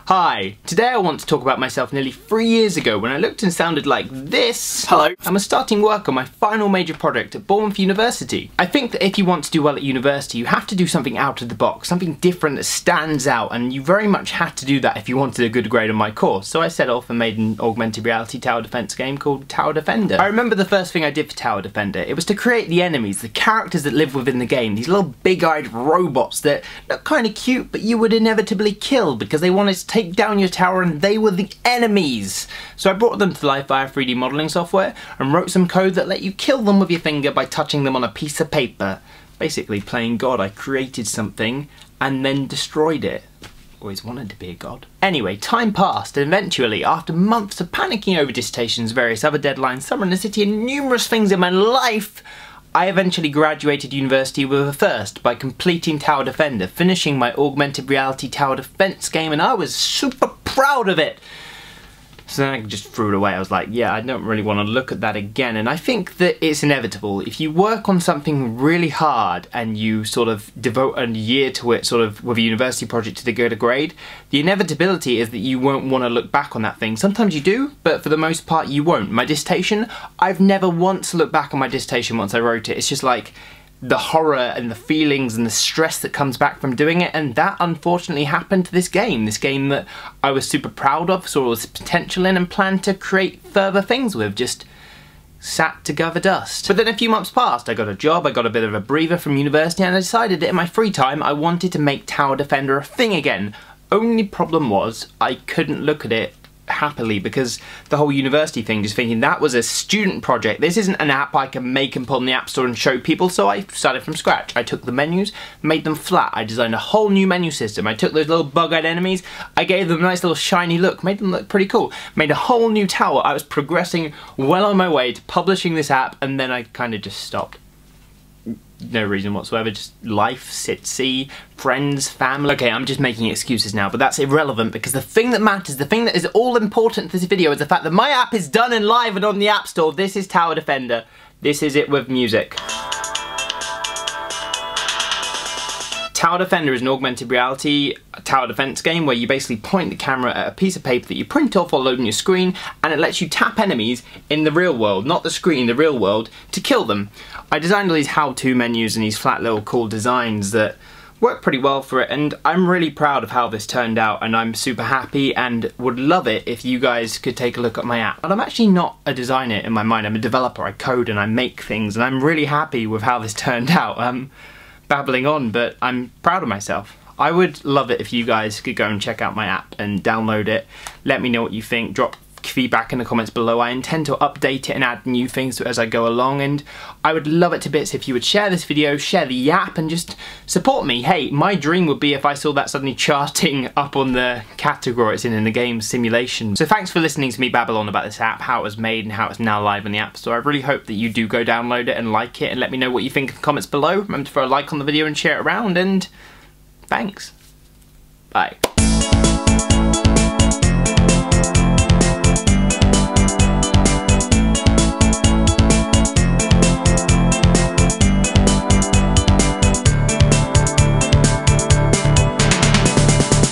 Hi, today I want to talk about myself nearly 3 years ago when I looked and sounded like this. Hello. I was starting work on my final major project at Bournemouth University. I think that if you want to do well at university, you have to do something out of the box, something different that stands out, and you very much had to do that if you wanted a good grade on my course. So I set off and made an augmented reality tower defense game called Tower Defender. I remember the first thing I did for Tower Defender. It was to create the enemies, the characters that live within the game, these little big-eyed robots that look kind of cute, but you would inevitably kill because they wanted to take down your tower and they were the enemies. So I brought them to life via 3D modelling software and wrote some code that let you kill them with your finger by touching them on a piece of paper. Basically playing God. I created something and then destroyed it. Always wanted to be a god. Anyway, time passed and eventually, after months of panicking over dissertations, various other deadlines, summer in the city and numerous things in my life, I eventually graduated university with a first by completing Tower Defender, finishing my augmented reality tower defense game, and I was super proud of it. So then I just threw it away. I was like, yeah, I don't really want to look at that again. And I think that it's inevitable. If you work on something really hard and you sort of devote a year to it, sort of with a university project to get a grade, the inevitability is that you won't want to look back on that thing. Sometimes you do, but for the most part you won't. My dissertation, I've never once looked back on my dissertation once I wrote it. It's just like the horror and the feelings and the stress that comes back from doing it, and that unfortunately happened to this game that I was super proud of, saw all this potential in and planned to create further things with, just sat to gather dust. But then a few months passed, I got a job, I got a bit of a breather from university, and I decided that in my free time I wanted to make Tower Defender a thing again. Only problem was I couldn't look at it happily because the whole university thing, just thinking that was a student project. This isn't an app I can make and put on the App Store and show people, so I started from scratch. I took the menus, made them flat. I designed a whole new menu system. I took those little bug-eyed enemies, I gave them a nice little shiny look, made them look pretty cool. Made a whole new tower. I was progressing well on my way to publishing this app, and then I kind of just stopped. No reason whatsoever, just life, see, friends, family. Okay, I'm just making excuses now, but that's irrelevant because the thing that matters, the thing that is all important to this video is the fact that my app is done and live and on the App Store. This is Tower Defender. This is it with music. Tower Defender is an augmented reality tower defense game where you basically point the camera at a piece of paper that you print off or load on your screen, and it lets you tap enemies in the real world, not the screen, the real world, to kill them. I designed all these how-to menus and these flat little cool designs that work pretty well for it, and I'm really proud of how this turned out, and I'm super happy and would love it if you guys could take a look at my app. But I'm actually not a designer in my mind, I'm a developer. I code and I make things, and I'm really happy with how this turned out. Babbling on, but I'm proud of myself. I would love it if you guys could go and check out my app and download it. Let me know what you think. Drop feedback in the comments below. I intend to update it and add new things to it as I go along, and I would love it to bits if you would share this video, share the app, and just support me. Hey, my dream would be if I saw that suddenly charting up on the category it's in the game simulation. So thanks for listening to me babble on about this app, how it was made and how it's now live on the App Store. I really hope that you do go download it and like it, and let me know what you think in the comments below. Remember to throw a like on the video and share it around, and thanks. Bye.